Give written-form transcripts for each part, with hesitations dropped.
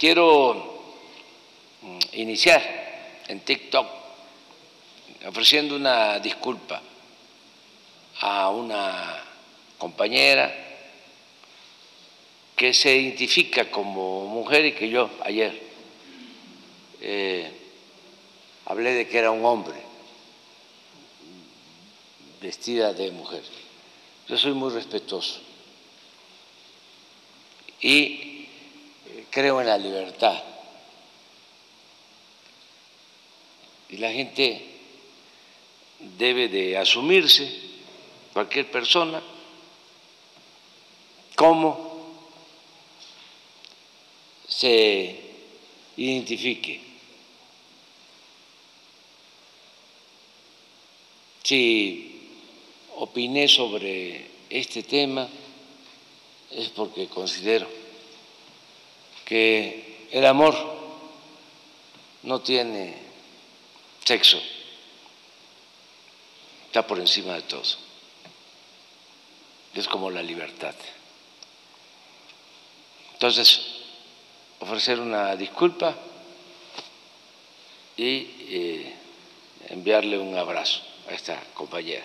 quiero iniciar en TikTok ofreciendo una disculpa a una compañera que se identifica como mujer y que yo ayer hablé de que era un hombre vestida de mujer. Yo soy muy respetuoso y creo en la libertad. Y la gente debe de asumirse, cualquier persona, como se identifique. Si opiné sobre este tema es porque considero que el amor no tiene sexo, está por encima de todo. Es como la libertad. Entonces, ofrecer una disculpa y enviarle un abrazo a esta compañera.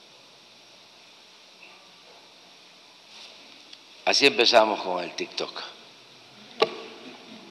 Así empezamos con el TikTok.